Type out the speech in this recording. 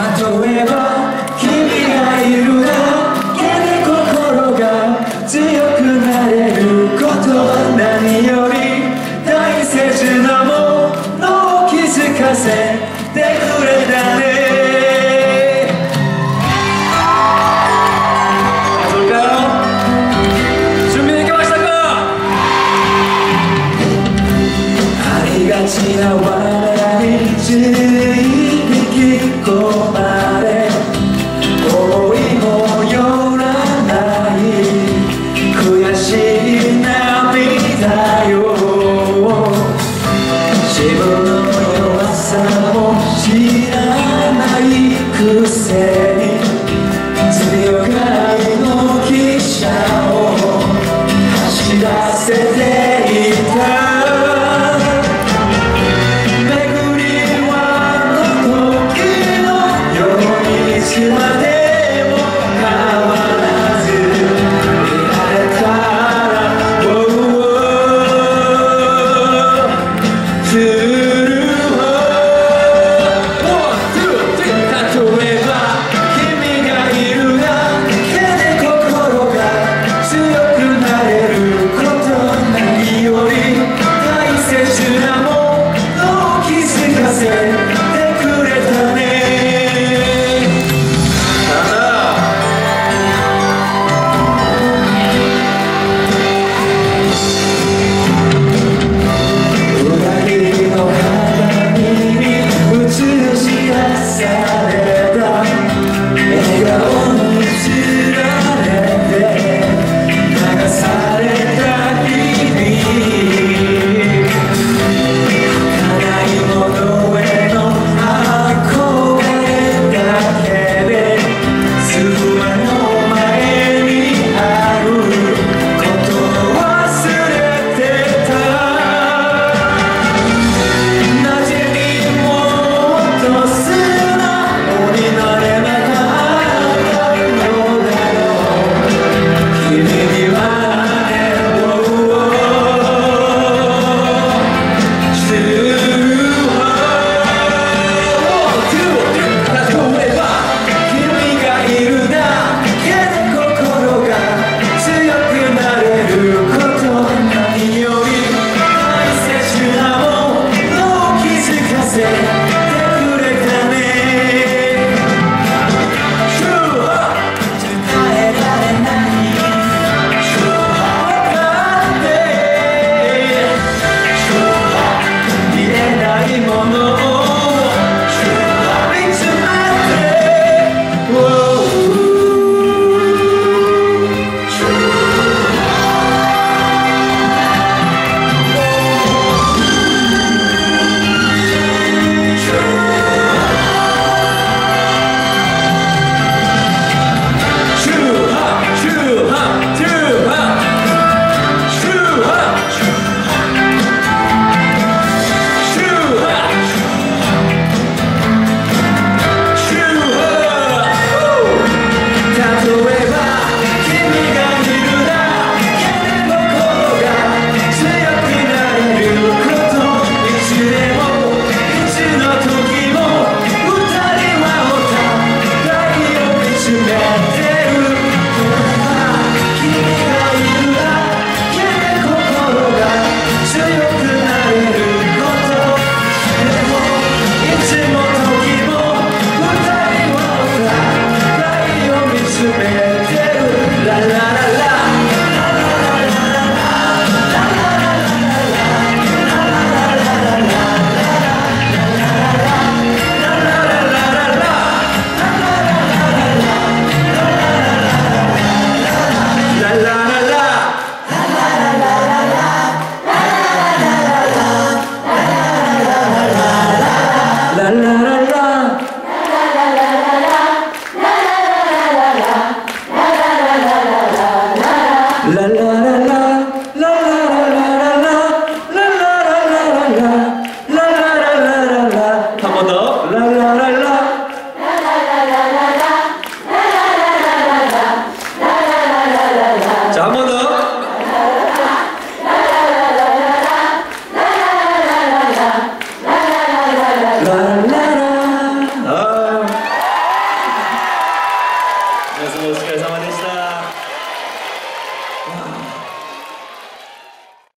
例えば君がいるだけで心が強くなれること、何より大切なものを気づかせてくれたね。それから準備できましたか？ありがちな罠につい引き込まれ、思いもよらない悔しい涙よ。自分の弱さも知らないくせに強がりの汽車を走らせていた。巡りはの時のようにいつまでも変わらずいられたら、裏切りの皆様お疲れ様です。